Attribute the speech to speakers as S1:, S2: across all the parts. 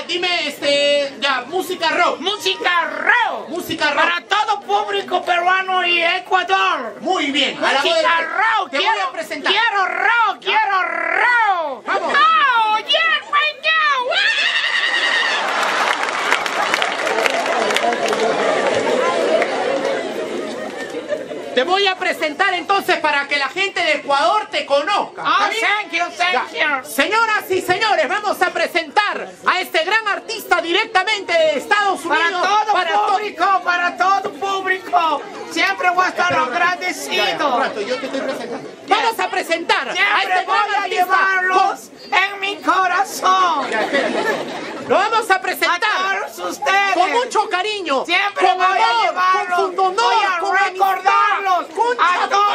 S1: dime, ya, música rock.
S2: Música rock.
S1: Música rock.
S2: Para todo público peruano y Ecuador.
S1: Muy bien.
S2: Música rock.
S1: Te voy a presentar.
S2: Quiero rock, quiero rock.
S1: Vamos.
S2: Oh, yeah, right now.
S1: Te voy a presentar entonces para que la gente de Ecuador te conozca.
S2: Oh,
S1: ¿Está bien?
S2: thank you.
S1: Señoras y señores, vamos a presentar a este gran artista directamente de Estados Unidos.
S2: Para todo público. Siempre voy a estar agradecido.
S1: Un rato, yo te estoy presentando. Vamos a presentar a
S2: Siempre
S1: este
S2: voy
S1: gran
S2: a
S1: artista.
S2: llevarlos en mi corazón.
S1: Lo vamos a presentar
S2: A todos ustedes.
S1: con mucho cariño,
S2: Siempre
S1: con
S2: voy
S1: amor,
S2: a llevarlos.
S1: con pundonor,
S2: Voy a
S1: con
S2: recordarlos
S1: amistad, con
S2: a todos.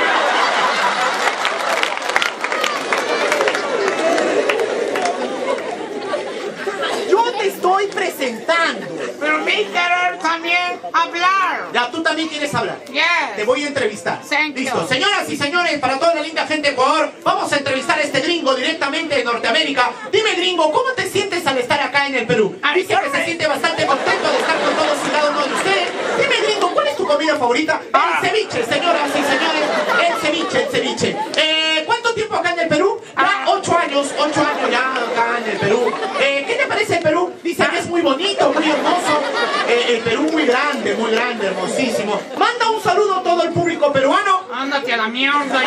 S1: Yo te estoy presentando.
S2: Pero mi querer también hablar.
S1: Ya, tú también quieres hablar.
S2: Yes.
S1: Te voy a entrevistar.
S2: Thank
S1: Listo.
S2: you.
S1: Señoras y señores, para toda la linda gente de Ecuador, vamos a entrevistar a este gringo directamente de Norteamérica. Dime, gringo, ¿cómo te sientes al estar acá en el Perú? Dice que se siente bastante contento de estar con todos y cada uno de ustedes. Dime, gringo, ¿cuál es tu comida favorita? El ceviche, señoras y señores. El ceviche. ¿Cuánto tiempo acá en el Perú? Ya 8 años ya acá en el Perú. ¿Qué te parece el Perú? Dice que es muy bonito, muy hermoso. El Perú muy grande, hermosísimo. Manda un saludo a todo el público peruano.
S2: Ándate a la mierda.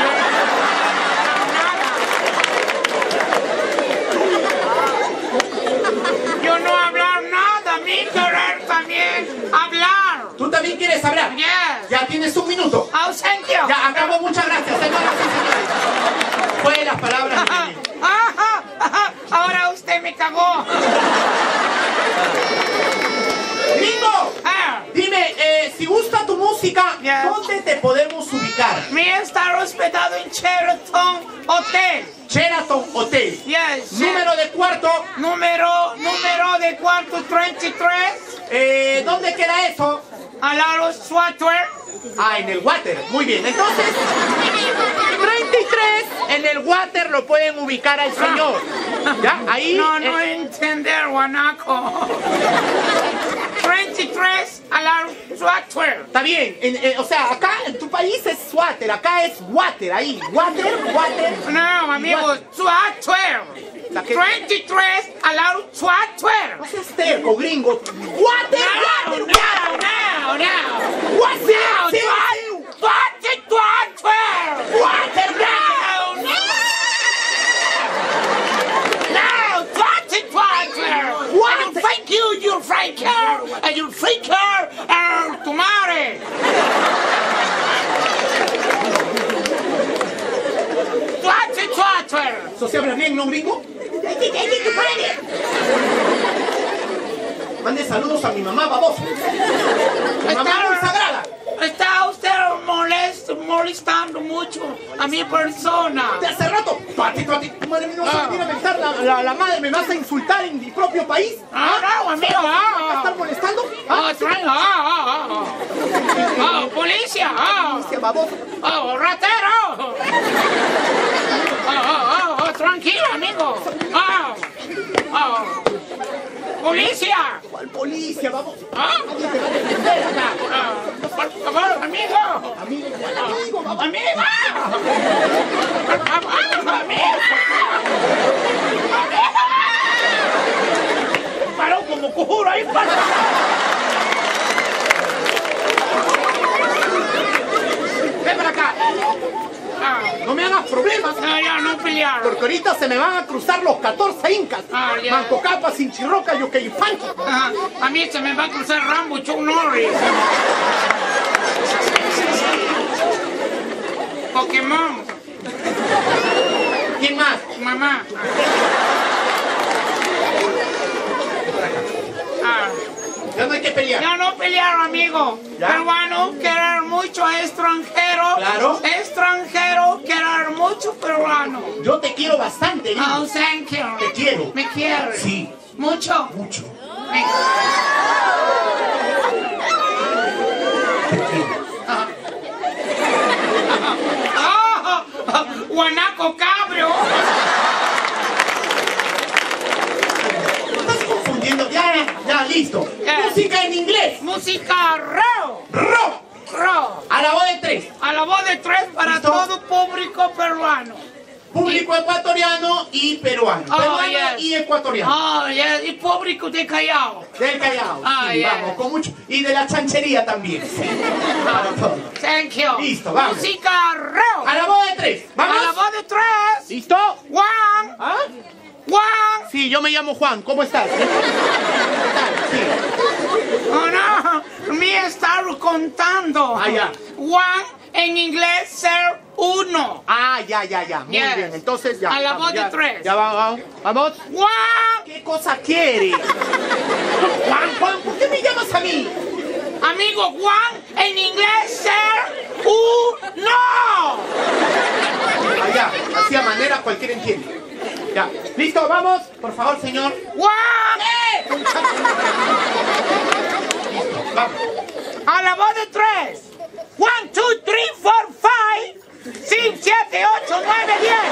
S2: Yo no hablar nada. Mi querer también hablar.
S1: ¿Tú también quieres hablar?
S2: Yes.
S1: Ya tienes un minuto.
S2: Oh, thank you.
S1: Ya, acabo. Muchas gracias, señoras y señores. Fue las palabras de mi...
S2: Ahora usted me cagó.
S1: Gringo, dime, si gusta tu música,
S2: Yes.
S1: ¿dónde te podemos ubicar?
S2: Me está hospedado en Sheraton Hotel.
S1: Sheraton Hotel.
S2: Yes.
S1: Número de cuarto.
S2: Número de cuarto 33.
S1: ¿Dónde queda eso?
S2: Al lado Swatter.
S1: Ah, en el water. Muy bien. Entonces, 33 en el water lo pueden ubicar al señor. ¿Ya? Ahí.
S2: No entender, guanaco. 33 al lado Swatter.
S1: Está bien. O sea, acá en tu país es water. Acá es water. Ahí. Water.
S2: No, amigo, Swatter. 23 al lado Swatter.
S1: No seas terco, gringo. Water.
S2: And you'll faker tu madre.
S1: ¿Eso se habla bien, no, gringo? Mande saludos a mi mamá, baboso. Mi mamá muy sagrada.
S2: Está usted molestando mucho a mi persona.
S1: De hace rato. Tu madre me vas a venir a mentar la madre. ¿Me vas a insultar en mi propio país?
S2: No, amigo.
S1: ¿Me vas a estar molestando?
S2: Policía.
S1: Policía, baboso.
S2: Ratero. Tranquilo, amigo. Policía.
S1: ¿Cuál policía, baboso?
S2: Por favor, amigo.
S1: Amigo, baboso.
S2: Amigo. Paró como cojuro ahí,
S1: Ven para acá. No me hagas problemas.
S2: No pelear.
S1: Porque ahorita se me van a cruzar los 14 incas. Manco Capa, Sinchirroca, Yoqueipanqui.
S2: A mí se me va a cruzar Rambo, Chuck Norris. Pokémon.
S1: ¿Quién más?
S2: Mamá.
S1: Ya no hay que pelear.
S2: Ya no pelear, amigo.
S1: ¿Ya?
S2: Peruano, querer mucho a extranjero.
S1: Claro.
S2: Extranjero, querer mucho peruano.
S1: Yo te quiero bastante, gringo.
S2: Oh, thank you.
S1: Te quiero.
S2: ¿Me quieres?
S1: Sí.
S2: ¿Mucho?
S1: Mucho.
S2: Me... Guanaco cabrio.
S1: Estás confundiendo Ya, listo.
S2: Ya.
S1: Música en inglés.
S2: Música rock.
S1: Rock.
S2: Rock.
S1: A la voz de 3.
S2: A la voz de 3 para
S1: ¿Listo?
S2: todo público peruano.
S1: Público ecuatoriano y peruano. Peruano
S2: yes.
S1: y ecuatoriano.
S2: Oh, yes. Y público de Callao.
S1: Del Callao.
S2: Ah,
S1: sí,
S2: yes.
S1: vamos, con mucho. Y de la chanchería también. Sí. Para todo.
S2: Thank you.
S1: Listo, vamos.
S2: Música rock.
S1: A la voz de 3. ¿Vamos?
S2: A la voz de 3.
S1: ¿Listo?
S2: Juan.
S1: ¿Ah?
S2: Juan.
S1: Sí, yo me llamo Juan. ¿Cómo estás? ¿Qué tal? Sí.
S2: Oh, no. Me está contando.
S1: Ah, ya.
S2: Juan en inglés ser 1.
S1: Ah, ya. Muy
S2: Yes.
S1: bien. Entonces ya.
S2: A la
S1: vamos,
S2: voz de
S1: ya.
S2: 3.
S1: Ya vamos. Vamos.
S2: Juan.
S1: ¿Qué cosa quiere? Juan, ¿por qué me llamas a mí?
S2: Amigo Juan en inglés ser 1.
S1: Ah, ya. Así a manera cualquiera entiende. Ya. ¿Listo? Vamos. Por favor, señor.
S2: Juan.
S1: Listo. Vamos.
S2: A la voz de 3. 1, 2, 3, 4, 5, 6, 7, 8, 9, 10.